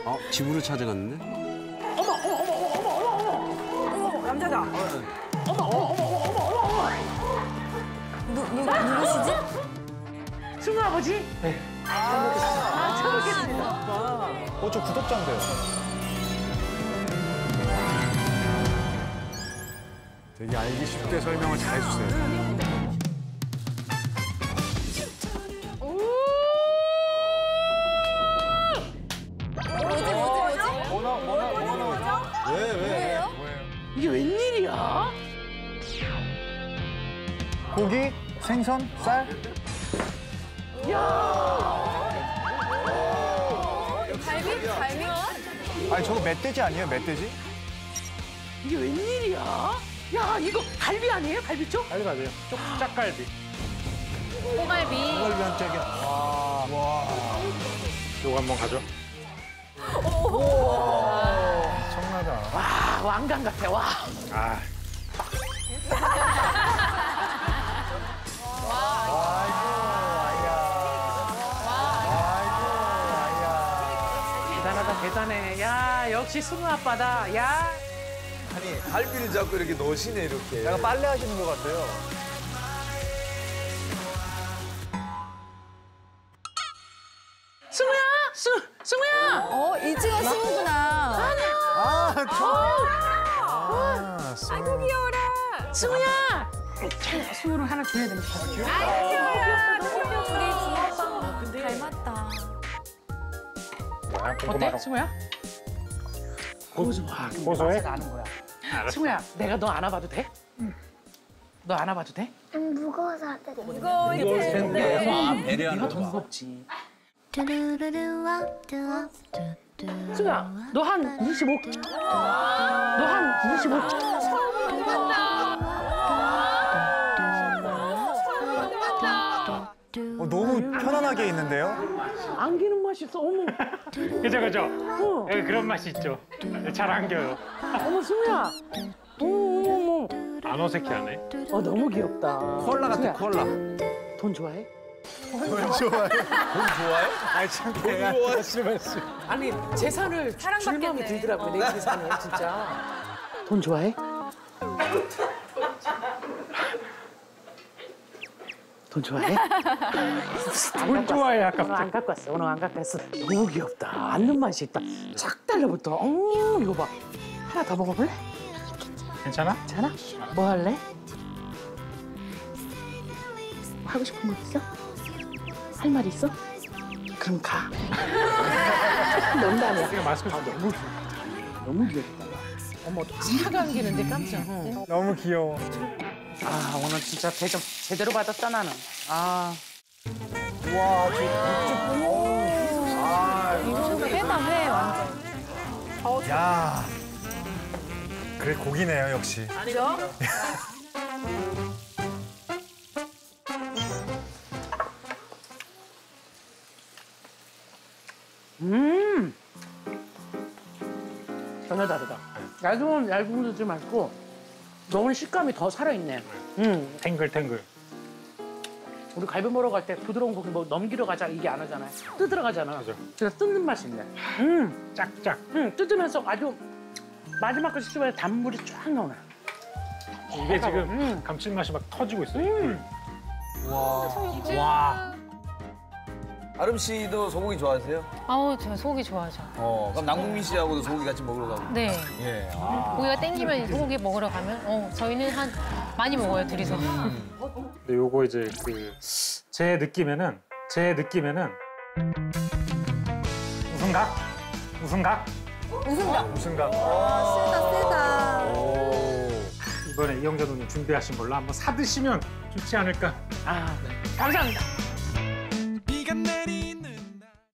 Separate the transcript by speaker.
Speaker 1: 집으로 찾아갔는데?
Speaker 2: 어머, 남자다.
Speaker 3: 누구시지?
Speaker 2: 승우 아버지? 네. 처음 뵙겠습니다.
Speaker 4: 저 구독자인데요. 되게 알기 쉽게 설명을 잘 해주세요.
Speaker 3: 왜?
Speaker 2: 이게 웬일이야?
Speaker 4: 고기, 생선, 쌀.
Speaker 3: 갈비?
Speaker 4: 아니 저거 멧돼지 아니에요? 멧돼지?
Speaker 2: 이게 웬일이야? 야, 이거 갈비 아니에요? 갈비쪽?
Speaker 5: 빨리 가세요. 짝갈비.
Speaker 3: 꼬갈비.
Speaker 4: 이걸 위한 짝이야. 와.
Speaker 5: 요거 한번 가죠. 엄청나다.
Speaker 2: 와, 왕관 같아, 와.
Speaker 5: 아,
Speaker 2: 대단하다, 대단해. 야, 역시 승우 아빠다. 야.
Speaker 6: 아니 갈비를 잡고 이렇게 넣으시네 이렇게.
Speaker 4: 약간 빨래 하시는 것 같아요.
Speaker 2: 승우야! 승우야!
Speaker 3: 일찍 하시는구나.
Speaker 4: 아이고
Speaker 3: 귀여워라.
Speaker 2: 승우야! 승우를 하나 줘야 되니까.
Speaker 3: 둘이 주먹빵 닮았다.
Speaker 2: 어때, 승우야? 고소해.
Speaker 5: 고소해?
Speaker 2: 아는 거야. 승우야, 내가 너 안아봐도 돼? 너 안아봐도 돼?
Speaker 7: 무거워서 안 돼.
Speaker 3: 이거 이렇게 되는데.
Speaker 2: 네가 더 무겁지. 승우야, 너 한 25. 너 한 25.
Speaker 4: 너무 편안하게 있는데요?
Speaker 2: 안기는 맛이 있어. 어머,
Speaker 5: 그죠. 여기 그런 맛이 있죠. 잘 안겨요.
Speaker 2: 어머, 승우야. 어머.
Speaker 5: 안 어색해하네.
Speaker 2: 너무 귀엽다.
Speaker 6: 콜라 같아 콜라.
Speaker 2: 돈 좋아해?
Speaker 4: 돈 좋아해.
Speaker 6: 돈 좋아해?
Speaker 4: 아니 참 내가 말씀.
Speaker 2: 아니, 재산을 줄 마음이 들더라고요, 내 재산을, 진짜. 돈 좋아해? 돈 좋아해?
Speaker 5: 뭘 좋아해, 아까.
Speaker 2: 오늘 안 갖고 왔어. 오늘 안 갖고 왔어. 너무 귀엽다. 앉는 맛이 있다. 쫙 달라붙어. 이거 봐. 하나 더 먹어볼래?
Speaker 5: 괜찮아?
Speaker 2: 괜찮아? 뭐 할래? 하고 싶은 거 있어? 할 말 있어? 그럼 가. 농담이야.
Speaker 5: 그냥 마스크 좀.
Speaker 2: 너무 귀엽다. 너무 귀엽다. 어머, 차가 안기는데 깜짝.
Speaker 4: 너무 귀여워.
Speaker 2: 아, 오늘 진짜 대접 제대로 받았다, 나는. 아.
Speaker 4: 와, 저
Speaker 3: 이거 회다 회 완전.
Speaker 4: 야. 그래 고기네요 역시.
Speaker 3: 아니죠?
Speaker 2: 전혀 다르다. 얇은 것도 맛있고, 너무 식감이 더 살아있네.
Speaker 5: 탱글탱글.
Speaker 2: 우리 갈비 먹으러 갈 때 부드러운 고기 뭐 넘기러 가자 이게 안 하잖아요. 뜯으러 가잖아.
Speaker 5: 그죠.
Speaker 2: 그래서 뜯는 맛이 있네.
Speaker 5: 짝짝.
Speaker 2: 뜯으면서 아주 마지막 거 씹어야 단물이 쫙 나오네.
Speaker 5: 이게 지금 감칠맛이 막 터지고 있어요. 와.
Speaker 6: 아름 씨도 소고기 좋아하세요?
Speaker 8: 아우, 저 소고기 좋아하죠.
Speaker 6: 그럼 남궁민 씨하고도 소고기 같이 먹으러 가고.
Speaker 8: 네.
Speaker 6: 예.
Speaker 8: 고기가 땡기면 소고기 먹으러 가면, 저희는 많이 먹어요, 둘이서.
Speaker 5: 근데 요거 이제 제 느낌에는 우승각?
Speaker 3: 우승각.
Speaker 5: 우승각.
Speaker 3: 세다.
Speaker 5: 이번에 이영자 누님 준비하신 걸로 한번 사드시면 좋지 않을까.
Speaker 2: 아, 네. 감사합니다.